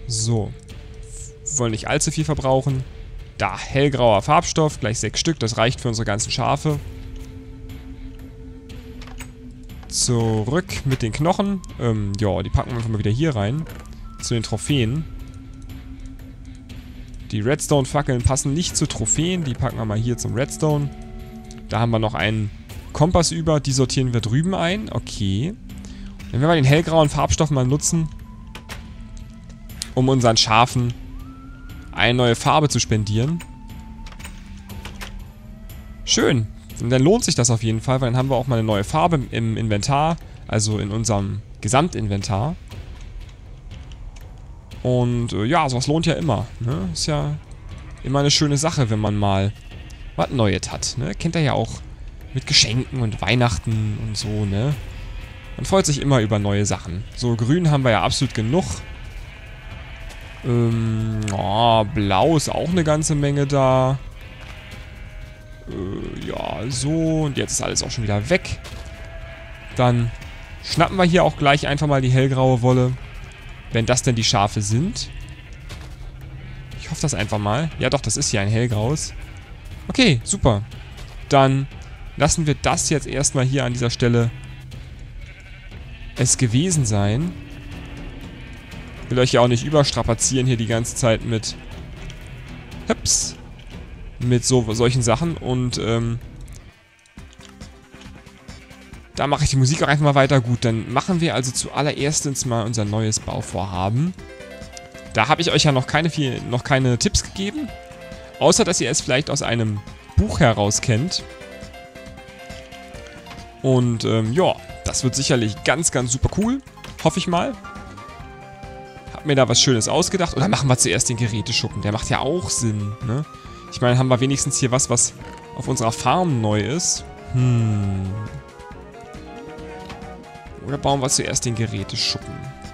So. Wollen nicht allzu viel verbrauchen. Da, hellgrauer Farbstoff, gleich 6 Stück. Das reicht für unsere ganzen Schafe. Zurück mit den Knochen. Ja, die packen wir einfach mal wieder hier rein. Zu den Trophäen. Die Redstone-Fackeln passen nicht zu Trophäen. Die packen wir mal hier zum Redstone. Da haben wir noch einen Kompass über. Die sortieren wir drüben ein. Okay. Dann werden wir den hellgrauen Farbstoff mal nutzen, um unseren Schafen eine neue Farbe zu spendieren. Schön. Und dann lohnt sich das auf jeden Fall, weil dann haben wir auch mal eine neue Farbe im Inventar. Also in unserem Gesamtinventar. Und ja, sowas lohnt ja immer. Ne? Ist ja immer eine schöne Sache, wenn man mal was Neues hat. Ne? Kennt ihr ja auch mit Geschenken und Weihnachten und so, ne? Man freut sich immer über neue Sachen. So, grün haben wir ja absolut genug. Oh, blau ist auch eine ganze Menge da. Ja, so. Und jetzt ist alles auch schon wieder weg. Dann schnappen wir hier auch gleich einfach mal die hellgraue Wolle. Wenn das denn die Schafe sind. Ich hoffe das einfach mal. Ja doch, das ist hier ein hellgraues. Okay, super. Dann lassen wir das jetzt erstmal hier an dieser Stelle es gewesen sein. Ich will euch ja auch nicht überstrapazieren hier die ganze Zeit mit Hüps. Mit solchen Sachen. Und da mache ich die Musik auch einfach mal weiter. Gut, dann machen wir also zuallererstens mal unser neues Bauvorhaben. Da habe ich euch ja noch keine Tipps gegeben. Außer, dass ihr es vielleicht aus einem Buch heraus kennt. Und ja, das wird sicherlich ganz, ganz super cool. Hoffe ich mal. Hab mir da was Schönes ausgedacht. Oder machen wir zuerst den Geräteschuppen. Der macht ja auch Sinn, ne? Ich meine, haben wir wenigstens hier was auf unserer Farm neu ist. Oder bauen wir zuerst den Geräteschuppen?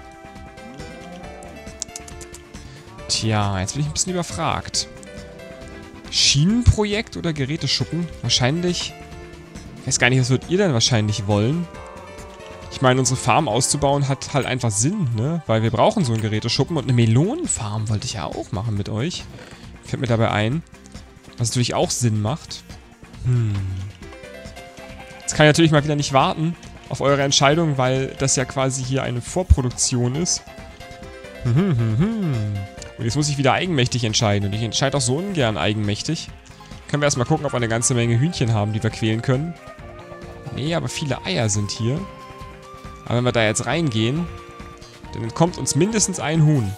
Tja, jetzt bin ich ein bisschen überfragt. Schienenprojekt oder Geräteschuppen? Wahrscheinlich... Ich weiß gar nicht, was würdet ihr denn wahrscheinlich wollen? Ich meine, unsere Farm auszubauen hat halt einfach Sinn, ne? Weil wir brauchen so einen Geräteschuppen. Und eine Melonenfarm wollte ich ja auch machen mit euch. Fällt mir dabei ein. Was natürlich auch Sinn macht. Jetzt kann ich natürlich mal wieder nicht warten auf eure Entscheidung, weil das ja quasi hier eine Vorproduktion ist. Und jetzt muss ich wieder eigenmächtig entscheiden. Und ich entscheide auch so ungern eigenmächtig. Können wir erstmal gucken, ob wir eine ganze Menge Hühnchen haben, die wir quälen können. Nee, aber viele Eier sind hier. Aber wenn wir da jetzt reingehen, dann entkommt uns mindestens ein Huhn.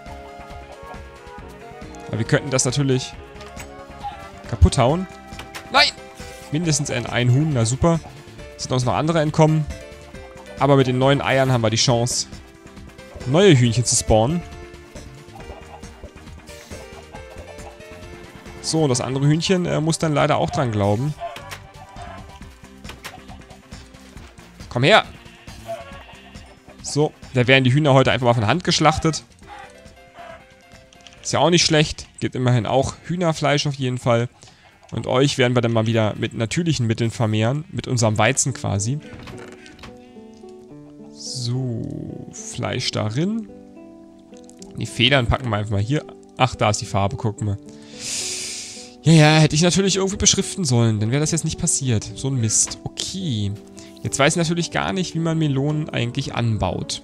Aber wir könnten das natürlich kaputt hauen. Nein! Mindestens ein Huhn, na super. Es sind uns noch andere entkommen. Aber mit den neuen Eiern haben wir die Chance, neue Hühnchen zu spawnen. So, das andere Hühnchen muss dann leider auch dran glauben. Komm her! So, da werden die Hühner heute einfach mal von Hand geschlachtet. Ist ja auch nicht schlecht. Gibt immerhin auch Hühnerfleisch auf jeden Fall. Und euch werden wir dann mal wieder mit natürlichen Mitteln vermehren. Mit unserem Weizen quasi. So, Fleisch darin. Die Federn packen wir einfach mal hier. Ach, da ist die Farbe, gucken wir. Ja, hätte ich natürlich irgendwie beschriften sollen. Dann wäre das jetzt nicht passiert. So ein Mist. Okay. Jetzt weiß ich natürlich gar nicht, wie man Melonen eigentlich anbaut.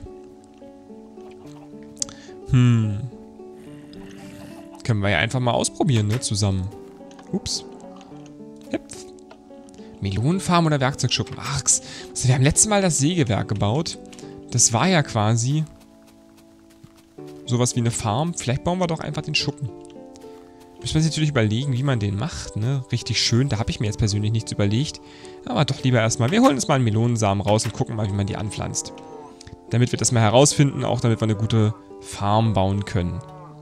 Können wir ja einfach mal ausprobieren, ne, zusammen. Ups. Hüpf. Melonenfarm oder Werkzeugschuppen? Ach, wir haben letztes Mal das Sägewerk gebaut. Das war ja quasi sowas wie eine Farm. Vielleicht bauen wir doch einfach den Schuppen. Müssen wir uns natürlich überlegen, wie man den macht, ne? Richtig schön. Da habe ich mir jetzt persönlich nichts überlegt. Aber doch lieber erstmal. Wir holen uns mal einen Melonensamen raus und gucken mal, wie man die anpflanzt. Damit wir das mal herausfinden, auch damit wir eine gute Farm bauen können.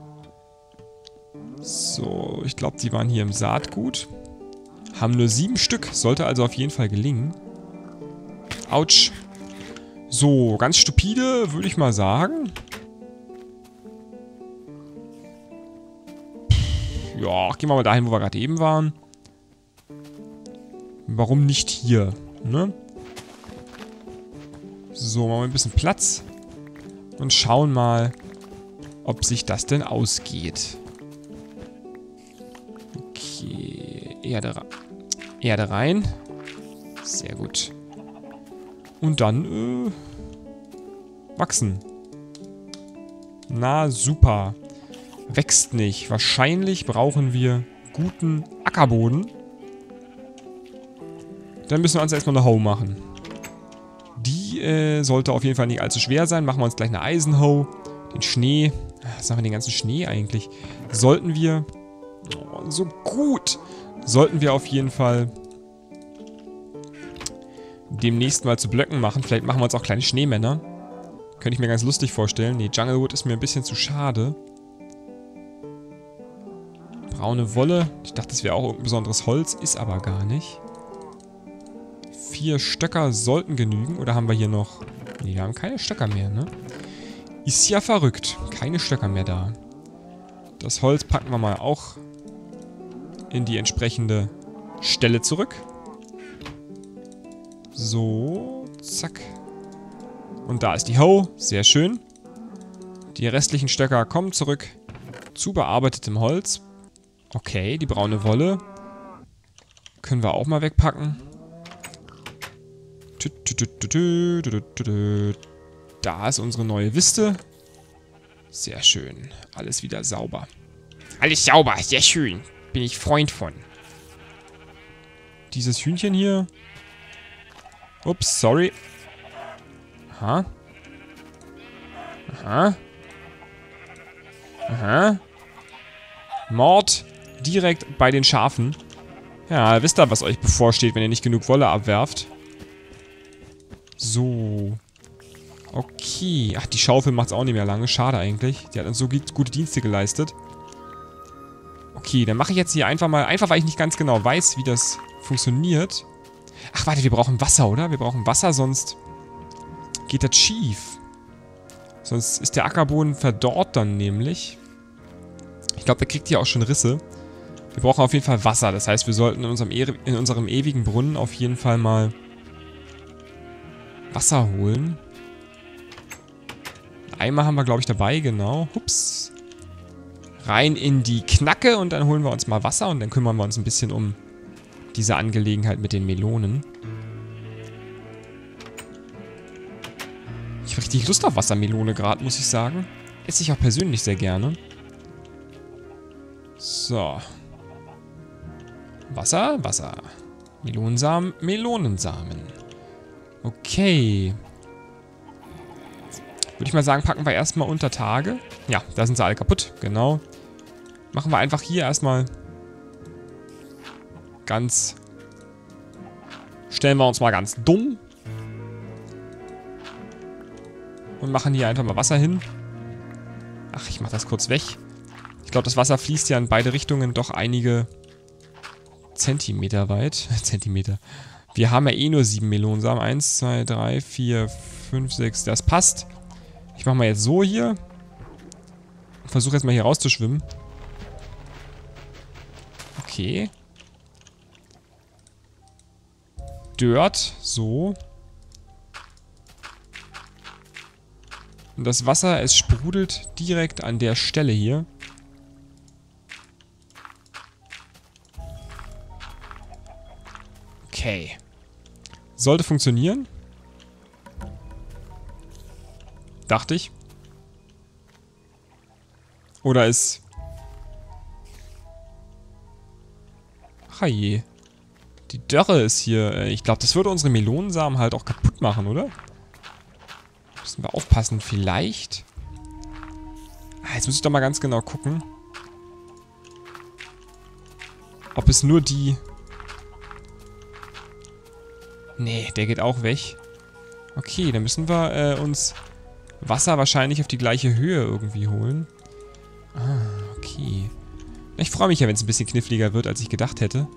So, ich glaube, die waren hier im Saatgut. Haben nur 7 Stück. Sollte also auf jeden Fall gelingen. Autsch. So, ganz stupide, würde ich mal sagen. Ja, gehen wir mal dahin, wo wir gerade eben waren. Warum nicht hier, ne? So, machen wir ein bisschen Platz. Und schauen mal, ob sich das denn ausgeht. Okay, Erde rein. Sehr gut. Und dann, wachsen. Na, super. Wächst nicht. Wahrscheinlich brauchen wir guten Ackerboden. Dann müssen wir uns erstmal eine Hoe machen. Die sollte auf jeden Fall nicht allzu schwer sein. Machen wir uns gleich eine Eisenhoe. Den Schnee. Was haben wir den ganzen Schnee eigentlich? Sollten wir... Oh, so gut! Sollten wir auf jeden Fall demnächst mal zu Blöcken machen. Vielleicht machen wir uns auch kleine Schneemänner. Könnte ich mir ganz lustig vorstellen. Nee, Junglewood ist mir ein bisschen zu schade. Braune Wolle. Ich dachte, das wäre auch irgendein besonderes Holz. Ist aber gar nicht. 4 Stöcker sollten genügen. Oder haben wir hier noch... Nee, wir haben keine Stöcker mehr, ne? Ist ja verrückt. Keine Stöcker mehr da. Das Holz packen wir mal auch in die entsprechende Stelle zurück. So, zack. Und da ist die Hoe. Sehr schön. Die restlichen Stöcker kommen zurück zu bearbeitetem Holz. Okay, die braune Wolle können wir auch mal wegpacken. Da ist unsere neue Wiste. Sehr schön. Alles wieder sauber. Alles sauber, sehr schön. Bin ich Freund von. Dieses Hühnchen hier. Ups, sorry. Aha. Aha. Aha. Mord direkt bei den Schafen. Ja, wisst ihr, was euch bevorsteht, wenn ihr nicht genug Wolle abwerft. So. Okay. Ach, die Schaufel macht es auch nicht mehr lange. Schade eigentlich. Die hat uns so gute Dienste geleistet. Okay, dann mache ich jetzt hier einfach mal... Einfach, weil ich nicht ganz genau weiß, wie das funktioniert. Ach, warte, wir brauchen Wasser, oder? Wir brauchen Wasser, sonst geht das schief. Sonst ist der Ackerboden verdorrt dann nämlich. Ich glaube, der kriegt hier auch schon Risse. Wir brauchen auf jeden Fall Wasser. Das heißt, wir sollten in unserem ewigen Brunnen auf jeden Fall mal Wasser holen. Eimer haben wir, glaube ich, dabei, genau. Hups. Rein in die Knacke und dann holen wir uns mal Wasser und dann kümmern wir uns ein bisschen um diese Angelegenheit mit den Melonen. Ich habe richtig Lust auf Wassermelone gerade, muss ich sagen. Esse ich auch persönlich sehr gerne. So. Wasser, Wasser. Melonensamen, Melonensamen. Okay. Würde ich mal sagen, packen wir erstmal unter Tage. Ja, da sind sie alle kaputt, genau. Machen wir einfach hier erstmal ganz... Stellen wir uns mal ganz dumm. Und machen hier einfach mal Wasser hin. Ach, ich mach das kurz weg. Ich glaube, das Wasser fließt ja in beide Richtungen doch einige Zentimeter weit. Zentimeter. Wir haben ja eh nur 7 Melonensamen. 1, 2, 3, 4, 5, 6. Das passt. Ich mache mal jetzt so hier. Versuche jetzt mal hier rauszuschwimmen. Okay. Dirt. So. Und das Wasser, es sprudelt direkt an der Stelle hier. Okay. Sollte funktionieren. Dachte ich. Oder ist... Ach je. Die Dörre ist hier... Ich glaube, das würde unsere Melonensamen halt auch kaputt machen, oder? Müssen wir aufpassen. Vielleicht... Jetzt muss ich doch mal ganz genau gucken. Ob es nur die... Nee, der geht auch weg. Okay, dann müssen wir uns Wasser wahrscheinlich auf die gleiche Höhe irgendwie holen. Ah, okay. Ich freue mich ja, wenn es ein bisschen kniffliger wird, als ich gedacht hätte.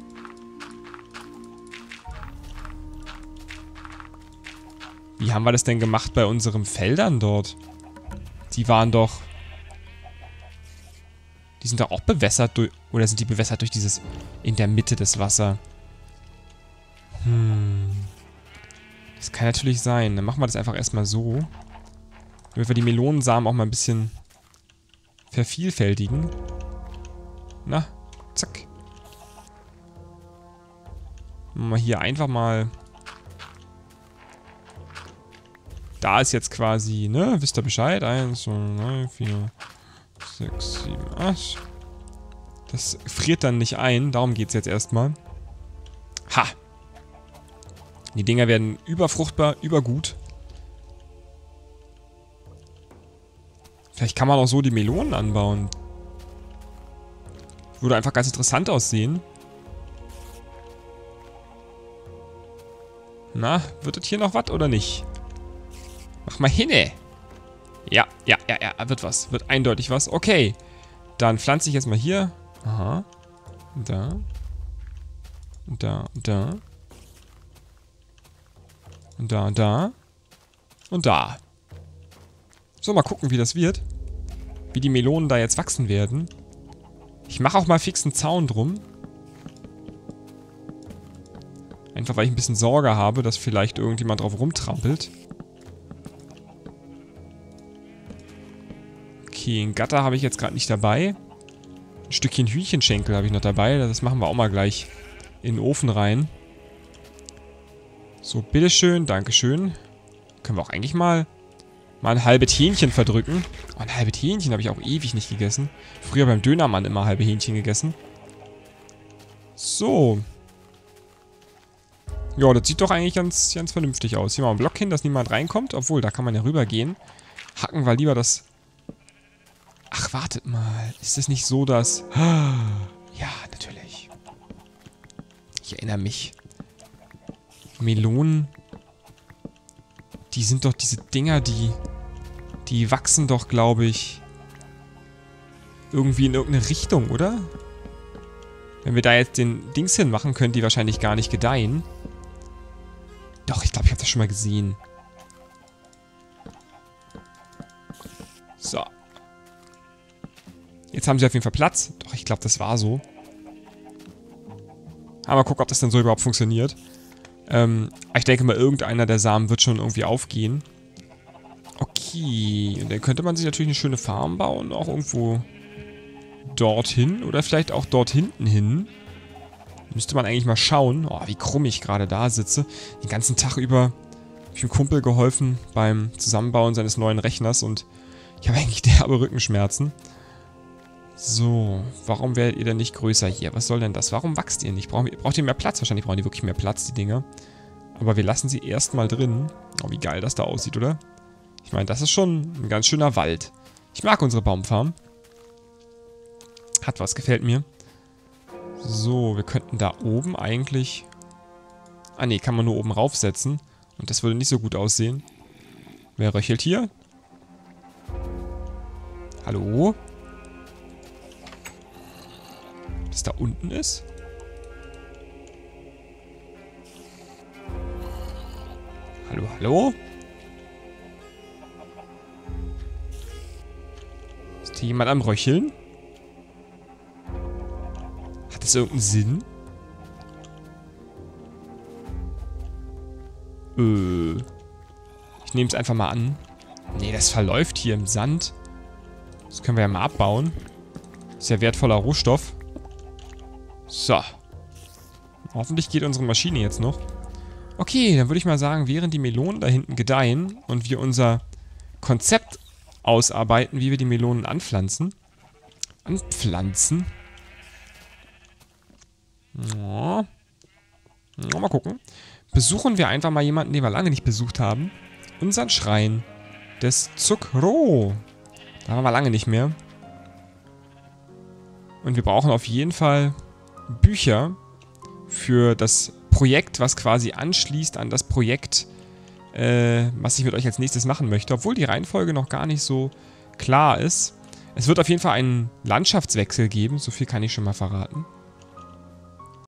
Wie haben wir das denn gemacht bei unseren Feldern dort? Die waren doch... Die sind doch auch bewässert durch... Oder sind die bewässert durch dieses... In der Mitte des Wasser? Das kann natürlich sein. Dann machen wir das einfach erstmal so. Damit wir die Melonensamen auch mal ein bisschen vervielfältigen. Na, zack. Machen wir hier einfach mal... Da ist jetzt quasi, ne? Wisst ihr Bescheid? 1, 2, 3, 4, 6, 7, 8. Das friert dann nicht ein. Darum geht es jetzt erstmal. Ha! Die Dinger werden überfruchtbar, übergut. Vielleicht kann man auch so die Melonen anbauen. Würde einfach ganz interessant aussehen. Na, wird das hier noch was oder nicht? Mach mal hinne. Ja, wird was. Wird eindeutig was. Okay. Dann pflanze ich jetzt mal hier. Aha. Und da. Und da, und da. Und da, und da. Und da. So, mal gucken, wie das wird. Wie die Melonen da jetzt wachsen werden. Ich mache auch mal fix einen Zaun drum. Einfach, weil ich ein bisschen Sorge habe, dass vielleicht irgendjemand drauf rumtrampelt. Okay, ein Gatter habe ich jetzt gerade nicht dabei. Ein Stückchen Hühnchenschenkel habe ich noch dabei. Das machen wir auch mal gleich in den Ofen rein. So, bitteschön, dankeschön. Können wir auch eigentlich mal ein halbes Hähnchen verdrücken. Oh, ein halbes Hähnchen habe ich auch ewig nicht gegessen. Früher beim Dönermann immer halbe Hähnchen gegessen. So. Ja, das sieht doch eigentlich ganz vernünftig aus. Hier mal einen Block hin, dass niemand reinkommt. Obwohl, da kann man ja rübergehen. Hacken wir lieber das... Ach, wartet mal. Ist es nicht so, dass... Ja, natürlich. Ich erinnere mich. Melonen... Die sind doch diese Dinger, die wachsen doch, glaube ich, irgendwie in irgendeine Richtung, oder? Wenn wir da jetzt den Dings hinmachen, können die wahrscheinlich gar nicht gedeihen. Doch, ich glaube, ich habe das schon mal gesehen. So. Jetzt haben sie auf jeden Fall Platz. Doch, ich glaube, das war so. Aber mal gucken, ob das dann so überhaupt funktioniert. Ich denke mal, irgendeiner der Samen wird schon irgendwie aufgehen. Okay, und dann könnte man sich natürlich eine schöne Farm bauen, auch irgendwo dorthin oder vielleicht auch dort hinten hin. Müsste man eigentlich mal schauen. Oh, wie krumm ich gerade da sitze. Den ganzen Tag über habe ich einem Kumpel geholfen beim Zusammenbauen seines neuen Rechners und ich habe eigentlich derbe Rückenschmerzen. So, warum werdet ihr denn nicht größer hier? Was soll denn das? Warum wächst ihr nicht? Braucht ihr mehr Platz? Wahrscheinlich brauchen die wirklich mehr Platz, die Dinger. Aber wir lassen sie erstmal drin. Oh, wie geil das da aussieht, oder? Ich meine, das ist schon ein ganz schöner Wald. Ich mag unsere Baumfarm. Hat was, gefällt mir. So, wir könnten da oben eigentlich... Ah ne, kann man nur oben raufsetzen. Und das würde nicht so gut aussehen. Wer röchelt hier? Hallo? Was da unten ist? Hallo, hallo? Ist hier jemand am Röcheln? Hat das irgendeinen Sinn? Ich nehme es einfach mal an. Nee, das verläuft hier im Sand. Das können wir ja mal abbauen. Ist ja wertvoller Rohstoff. So. Hoffentlich geht unsere Maschine jetzt noch. Okay, dann würde ich mal sagen, während die Melonen da hinten gedeihen und wir unser Konzept ausarbeiten, wie wir die Melonen anpflanzen. Ja. Ja, mal gucken. Besuchen wir einfach mal jemanden, den wir lange nicht besucht haben. Unseren Schrein des Zucchero. Da waren wir lange nicht mehr. Und wir brauchen auf jeden Fall Bücher für das Projekt, was quasi anschließt an das Projekt, was ich mit euch als nächstes machen möchte. Obwohl die Reihenfolge noch gar nicht so klar ist. Es wird auf jeden Fall einen Landschaftswechsel geben, so viel kann ich schon mal verraten.